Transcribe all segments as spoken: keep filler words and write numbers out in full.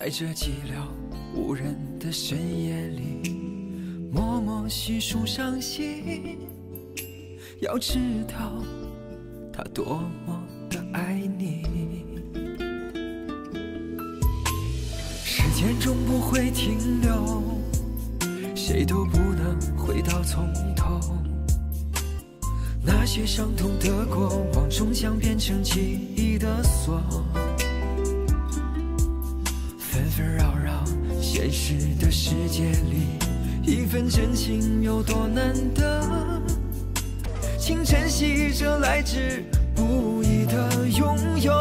在这寂寥无人的深夜里，默默细数伤心。要知道，他多么的爱你。时间终不会停留，谁都不能回到从头。那些伤痛的过往，终将变成记忆的锁。纷纷扰扰，现实的世界里，一份真情有多难得？请珍惜这来之不易的拥有。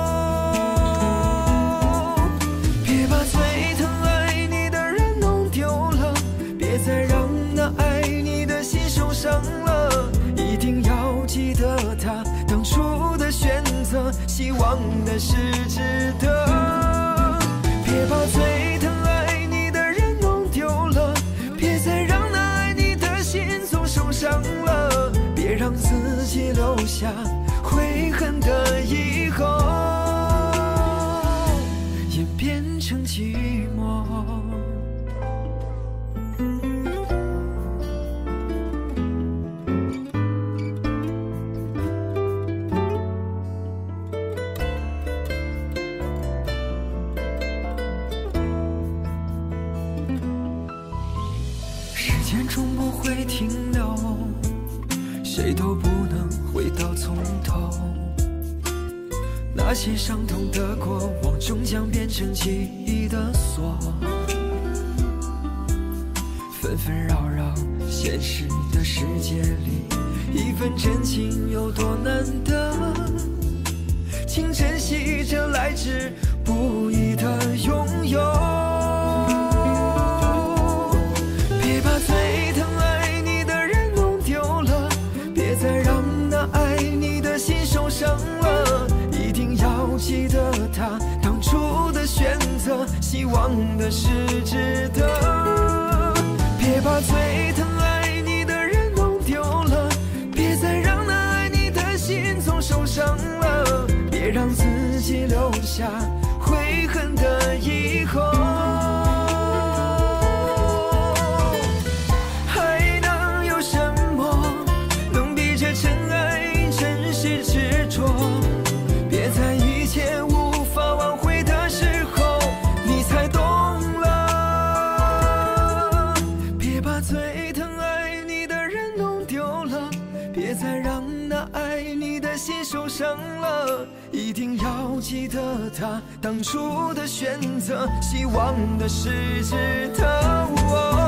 别把最疼爱你的人弄丢了，别再让那爱你的心受伤了。一定要记得他当初的选择，希望的是值得。别把最疼爱你的人弄丢了，别再让那爱你的心总受伤了。别让自己留下悔恨的以后，演变成寂寞。时间终不会停留，谁都不能回到从头。那些伤痛的过往，终将变成记忆的锁。纷纷扰扰，现实的世界里，一份真情有多难得？请珍惜这来之不易的拥有。别把最疼爱你的人弄丢了，别再让那爱你的心受伤了。一定要记得他当初的选择，希望的是值得。别把最疼爱你的人弄丢了，别再让那爱你的心总受伤了。别让自己留下悔恨的以后。别在一切无法挽回的时候，你才懂了。别把最疼爱你的人弄丢了，别再让那爱你的心受伤了。一定要记得他当初的选择，希望的是值得。